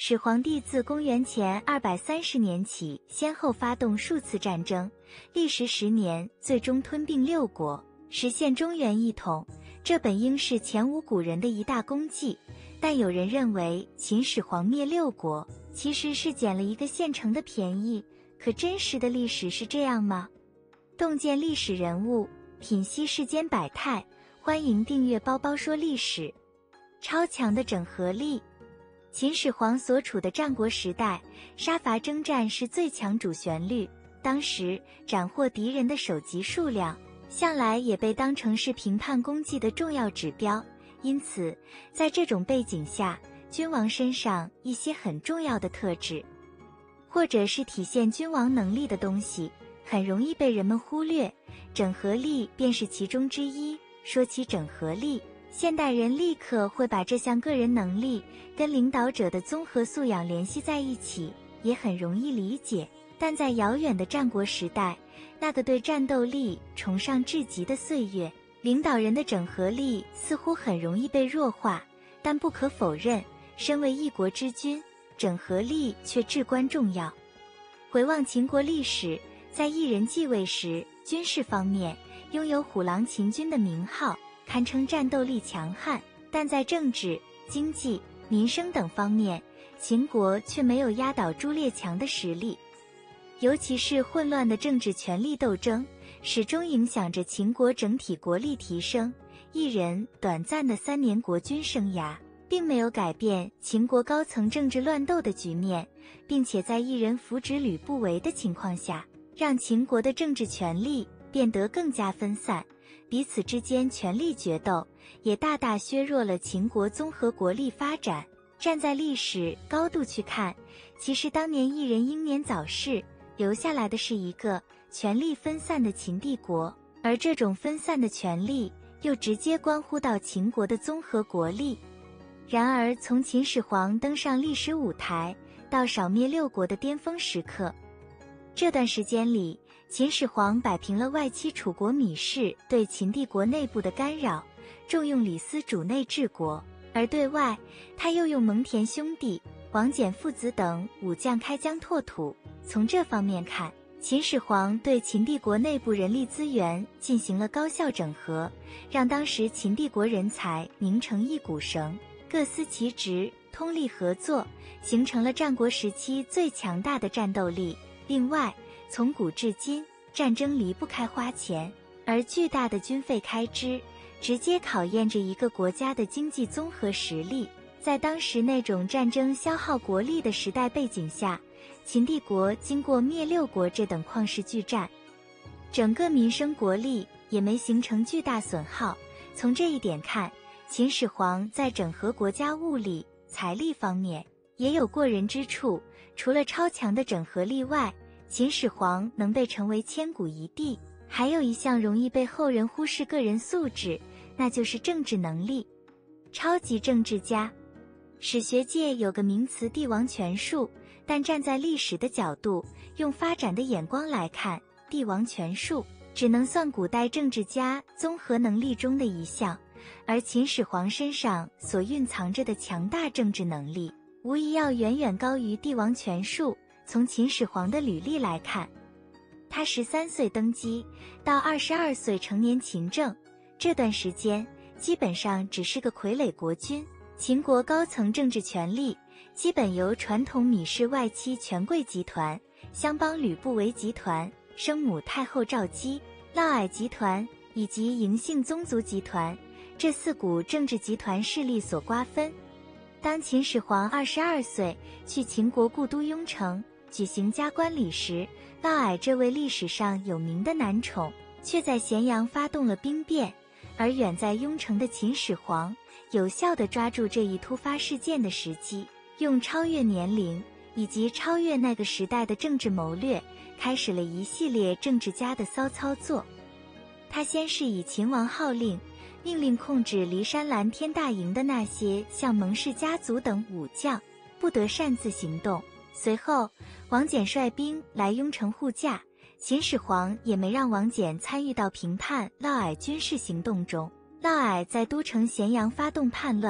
始皇帝自公元前230年起，先后发动数次战争，历时10年，最终吞并6国，实现中原一统。这本应是前无古人的一大功绩，但有人认为秦始皇灭6国，其实是捡了一个现成的便宜。可真实的历史是这样吗？洞见历史人物，品析世间百态，欢迎订阅包包说历史。超强的整合力。秦始皇所处的战国时代，杀伐征战是最强主旋律，当时斩获敌人的首级数量向来也被当成是评判功绩的重要指标，因此在这种背景下，君王身上一些很重要的特质，或者是体现君王能力的东西，很容易被人们忽略，整合力便是其中之一。说起整合力，现代人立刻会把这项个人能力跟领导者的综合素养联系在一起，也很容易理解。但在遥远的战国时代，那个对战斗力崇尚至极的岁月，领导人的整合力似乎很容易被弱化。但不可否认，身为一国之君，整合力却至关重要。回望秦国历史，在一人继位时，军事方面拥有虎狼秦军的名号，堪称战斗力强悍，但在政治、经济、民生等方面，秦国却没有压倒朱列强的实力。尤其是混乱的政治权力斗争，始终影响着秦国整体国力提升。一人短暂的3年国君生涯，并没有改变秦国高层政治乱斗的局面，并且在一人扶植吕不韦的情况下，让秦国的政治权力变得更加分散，彼此之间权力决斗，也大大削弱了秦国综合国力发展。站在历史高度去看，其实当年一人英年早逝，留下来的是一个权力分散的秦帝国，而这种分散的权力又直接关乎到秦国的综合国力。然而从秦始皇登上历史舞台到扫灭6国的巅峰时刻，这段时间里，秦始皇摆平了外戚楚国芈氏对秦帝国内部的干扰，重用李斯主内治国，而对外他又用蒙恬兄弟、王翦父子等武将开疆拓土。从这方面看，秦始皇对秦帝国内部人力资源进行了高效整合，让当时秦帝国人才拧成一股绳，各司其职，通力合作，形成了战国时期最强大的战斗力。另外，从古至今，战争离不开花钱，而巨大的军费开支直接考验着一个国家的经济综合实力。在当时那种战争消耗国力的时代背景下，秦帝国经过灭6国这等旷世巨战，整个民生国力也没形成巨大损耗。从这一点看，秦始皇在整合国家物力、财力方面也有过人之处。除了超强的整合力外，秦始皇能被称为千古一帝，还有一项容易被后人忽视个人素质，那就是政治能力。超级政治家。史学界有个名词帝王权术，但站在历史的角度，用发展的眼光来看，帝王权术只能算古代政治家综合能力中的一项，而秦始皇身上所蕴藏着的强大政治能力，无疑要远远高于帝王权术。从秦始皇的履历来看，他13岁登基，到22岁成年勤政，这段时间基本上只是个傀儡国君。秦国高层政治权力基本由传统芈氏外戚权贵集团、相帮吕不韦集团、生母太后赵姬、嫪毐集团以及嬴姓宗族集团这4股政治集团势力所瓜分。当秦始皇22岁去秦国故都雍城举行加冠礼时，嫪毐这位历史上有名的男宠却在咸阳发动了兵变，而远在雍城的秦始皇有效地抓住这一突发事件的时机，用超越年龄以及超越那个时代的政治谋略，开始了一系列政治家的骚操作。他先是以秦王号令，命令控制骊山蓝天大营的那些像蒙氏家族等武将不得擅自行动。随后王翦率兵来雍城护驾，秦始皇也没让王翦参与到平叛嫪毐军事行动中。嫪毐在都城咸阳发动叛乱，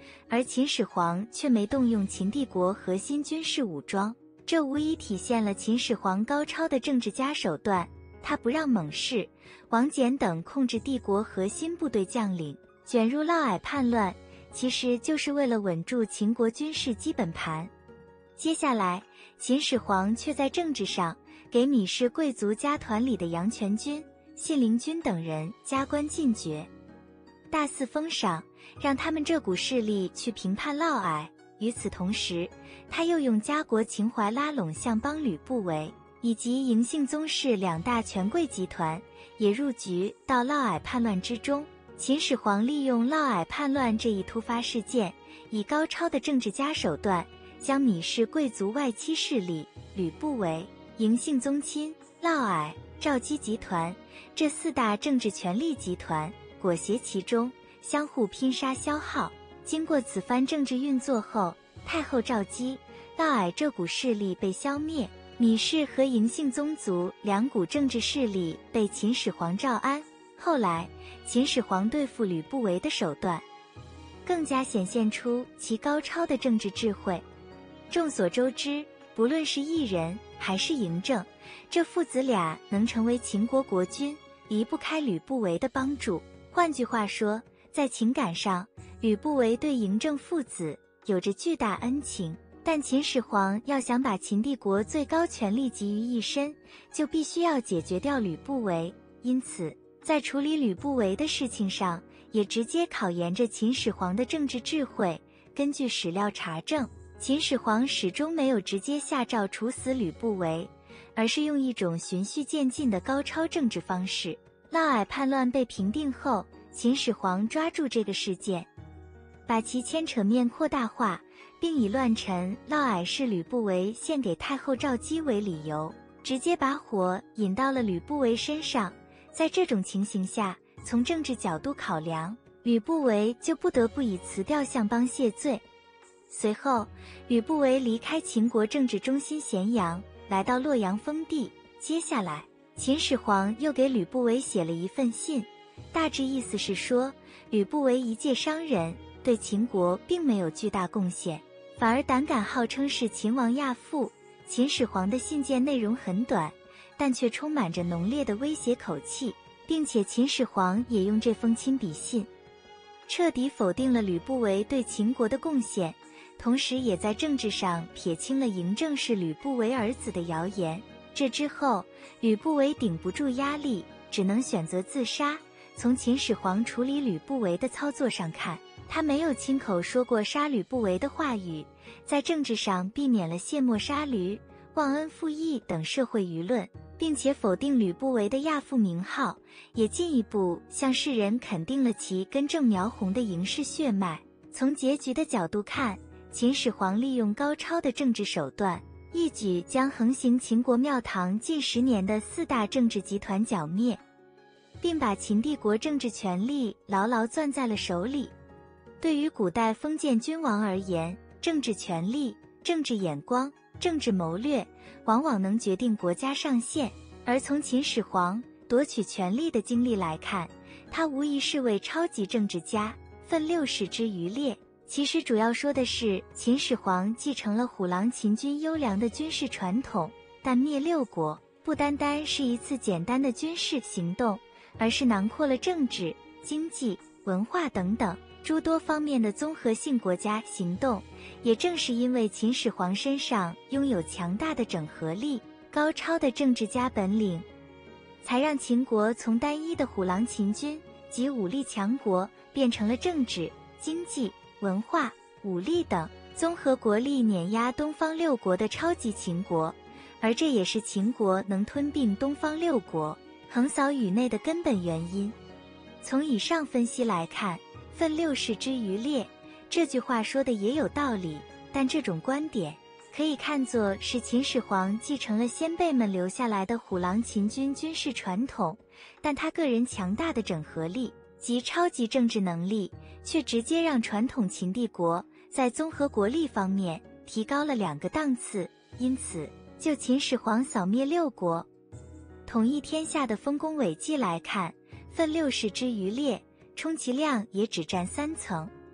而秦始皇却没动用秦帝国核心军事武装，这无疑体现了秦始皇高超的政治家手段。他不让蒙氏、王翦等控制帝国核心部队将领，卷入嫪毐叛乱，其实就是为了稳住秦国军事基本盘。接下来，秦始皇却在政治上给芈氏贵族家团里的杨全军、信陵君等人加官进爵，大肆封赏，让他们这股势力去平叛嫪毐。与此同时，他又用家国情怀拉拢相邦吕不韦以及嬴姓宗室两大权贵集团，也入局到嫪毐叛乱之中。秦始皇利用嫪毐叛乱这一突发事件，以高超的政治家手段，将芈氏贵族外戚势力吕不韦、嬴姓宗亲、嫪毐、赵姬集团这四大政治权力集团裹挟其中，相互拼杀消耗。经过此番政治运作后，太后赵姬、嫪毐这股势力被消灭，芈氏和嬴姓宗族两股政治势力被秦始皇诏安。后来，秦始皇对付吕不韦的手段，更加显现出其高超的政治智慧。众所周知，不论是异人还是嬴政，这父子俩能成为秦国国君，离不开吕不韦的帮助。换句话说，在情感上，吕不韦对嬴政父子有着巨大恩情，但秦始皇要想把秦帝国最高权力集于一身，就必须要解决掉吕不韦。因此，在处理吕不韦的事情上，也直接考验着秦始皇的政治智慧。根据史料查证，秦始皇始终没有直接下诏处死吕不韦，而是用一种循序渐进的高超政治方式。嫪毐叛乱被平定后，秦始皇抓住这个事件，把其牵扯面扩大化，并以乱臣嫪毐是吕不韦献给太后赵姬为理由，直接把火引到了吕不韦身上。在这种情形下，从政治角度考量，吕不韦就不得不以辞掉相邦谢罪。随后，吕不韦离开秦国政治中心咸阳，来到洛阳封地。接下来，秦始皇又给吕不韦写了一份信，大致意思是说，吕不韦一介商人，对秦国并没有巨大贡献，反而胆敢号称是秦王亚父。秦始皇的信件内容很短，但却充满着浓烈的威胁口气，并且秦始皇也用这封亲笔信彻底否定了吕不韦对秦国的贡献，同时也在政治上撇清了嬴政是吕不韦儿子的谣言。这之后，吕不韦顶不住压力，只能选择自杀。从秦始皇处理吕不韦的操作上看，他没有亲口说过杀吕不韦的话语，在政治上避免了卸磨杀驴、忘恩负义等社会舆论，并且否定吕不韦的亚父名号，也进一步向世人肯定了其根正苗红的嬴氏血脉。从结局的角度看，秦始皇利用高超的政治手段，一举将横行秦国庙堂近10年的四大政治集团剿灭，并把秦帝国政治权力牢牢攥在了手里。对于古代封建君王而言，政治权力、政治眼光、政治谋略往往能决定国家上限。而从秦始皇夺取权力的经历来看，他无疑是位超级政治家。奋六世之余烈，其实主要说的是秦始皇继承了虎狼秦军优良的军事传统，但灭六国不单单是一次简单的军事行动，而是囊括了政治、经济、文化等等诸多方面的综合性国家行动。也正是因为秦始皇身上拥有强大的整合力、高超的政治家本领，才让秦国从单一的虎狼秦军及武力强国变成了政治、经济、文化、武力等综合国力碾压东方六国的超级秦国。而这也是秦国能吞并东方六国、横扫宇内的根本原因。从以上分析来看，奋六世之余烈这句话说的也有道理，但这种观点可以看作是秦始皇继承了先辈们留下来的虎狼秦军军事传统，但他个人强大的整合力及超级政治能力，却直接让传统秦帝国在综合国力方面提高了2个档次。因此，就秦始皇扫灭六国、统一天下的丰功伟绩来看，奋六世之余烈充其量也只占3层，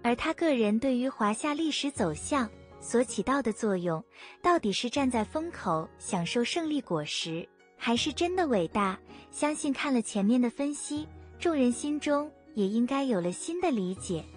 而他个人对于华夏历史走向所起到的作用，到底是站在风口享受胜利果实，还是真的伟大？相信看了前面的分析，众人心中也应该有了新的理解。